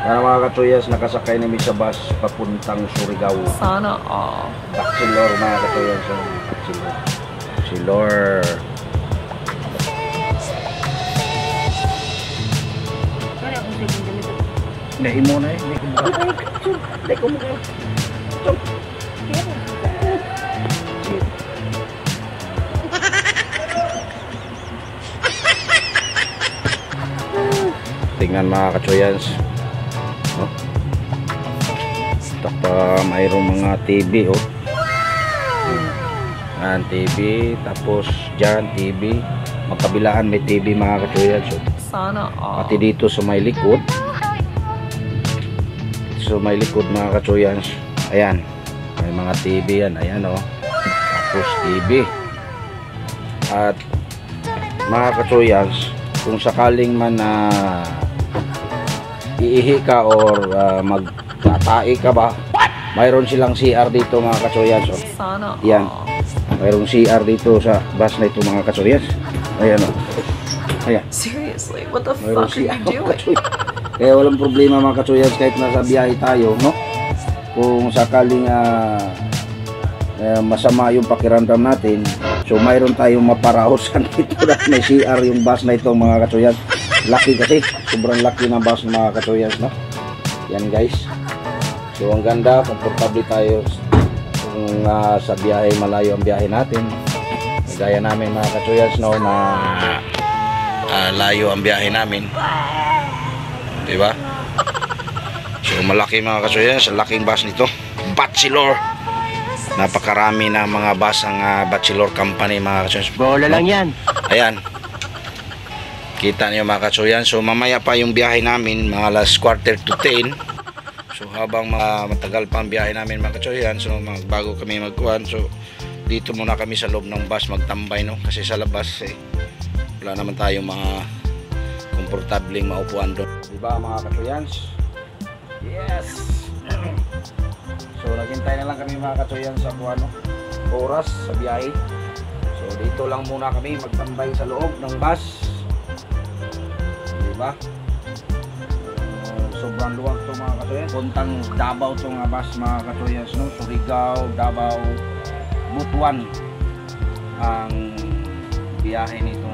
Kaya mga katuyas, nakasakay namin sa bus papuntang Surigao. Sana all. Bachelor mga katuyas. Bachelor. Bachelor. Hindi mo na eh. Hindi ko mukha. Tingnan mga katsuyans. Oh. Ito pa mayroong mga TV. Oh. Yan TV. Tapos dyan TV. Magkabilaan may TV mga katsuyans. Oh. Sana all. Pati dito sa may likod. So may likod mga katsuyans. Ayan. May mga TV yan. Ayan oh. Tapos TV. At mga katsuyans, kung sakaling man na iihi ka or magtatai ka ba, mayroon silang CR dito mga katsuyans. Oh. Sana all. Yan. Mayroong CR dito sa bus na ito mga katsuyans. Ayan oh. Ayan. Seriously, what the Mayroong fuck are CR you mga doing? katsuyans. Kaya walang problema mga katsuyans kahit nasa biyahe tayo, no? Kung sakaling masama yung pakiramdam natin, so mayroon tayong maparahusan dito na may CR yung bus na ito mga katsuyans. Laki kasi, sobrang laki ng bus mga katsuyans, no? Yan guys. So ang ganda, komportable tayo kung sa biyahe, malayo ang biyahe natin. Gaya namin mga katsuyans, no, na layo ang biyahe namin. Diba? So malaki mga katsuyans, laking bus nito. Bachelor. Napakarami na mga bus ang Bachelor company mga katsuyans. Bola lang yan. Ayan. Kita niyo mga katsuyans. So mamaya pa yung biyahe namin, mga alas 9:45. So habang matagal pa ang biyahe namin mga katsuyans, so bago kami magkuhan, so dito muna kami sa loob ng bus magtambay, no? Kasi sa labas wala naman tayong mga komportableng maupuan doon. Diba mga katsuyans? Yes! So naghintay na lang kami mga katsuyans sa oras sa biyahe. So dito lang muna kami magtambay sa loob ng bus. Diba? Sobrang luwag to mga katsuyans. Puntang Davao to nga bus mga katsuyans, no? Surigao, Davao, Butuan ang biyahe nito